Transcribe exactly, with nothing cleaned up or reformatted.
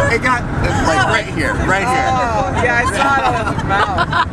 It got like right here, right here. Oh, yeah, I saw it on his mouth.